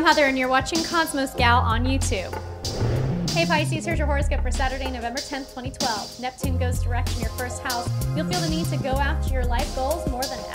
Heather, and you're watching Cosmos Gal on YouTube. Hey Pisces, here's your horoscope for Saturday, November 10th, 2012. Neptune goes direct in your first house. You'll feel the need to go after your life goals more than